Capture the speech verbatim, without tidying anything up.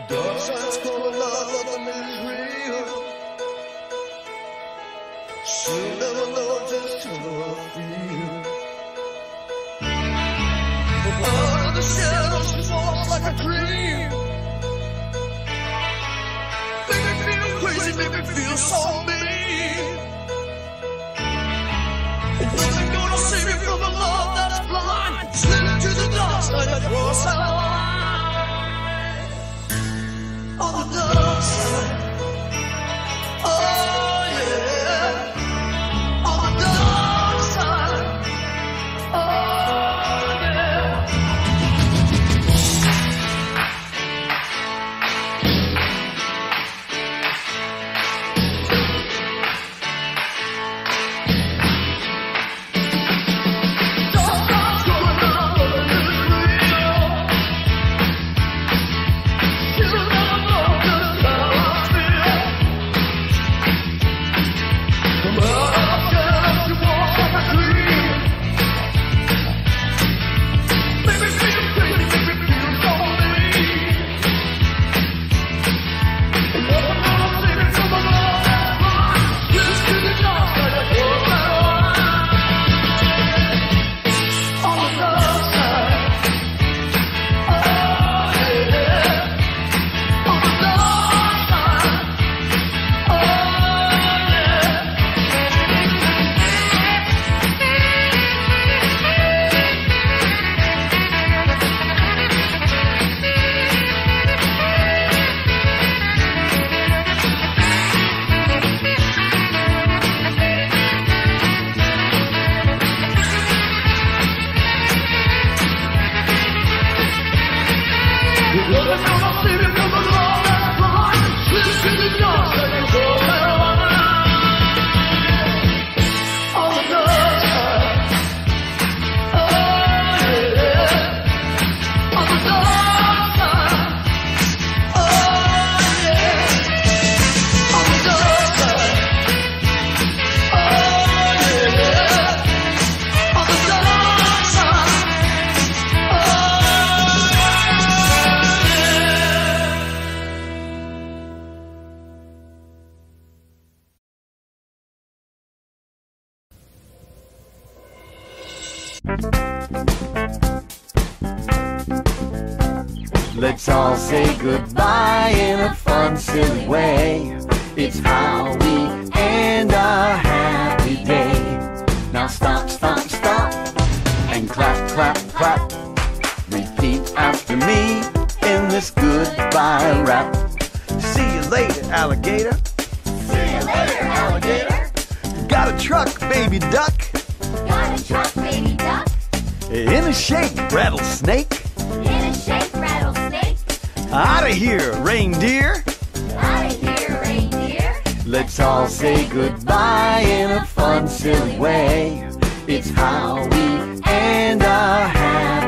Dark side's coming out, nothing is real. She'll never know just how I feel. From out of the shadows, she walks like a dream. Make me feel crazy, make me feel so mean. Nothing gonna save me from a love that's blind. Slip into the dark side, across our line. On the dark side. Oh yeah. On the dark side. Oh yeah. Let's all say goodbye in a fun, silly way. It's how we end our happy day. Now stomp, stomp, stomp, and clap, clap, clap. Repeat after me in this goodbye rap. See you later, alligator. See you later, alligator. Got a truck, baby duck. Got a truck, baby duck. In a shake, rattlesnake. In a shake, rattlesnake. Out of here, reindeer. Out of here, reindeer. Let's all say goodbye in a fun, silly way. It's how we end our happy day.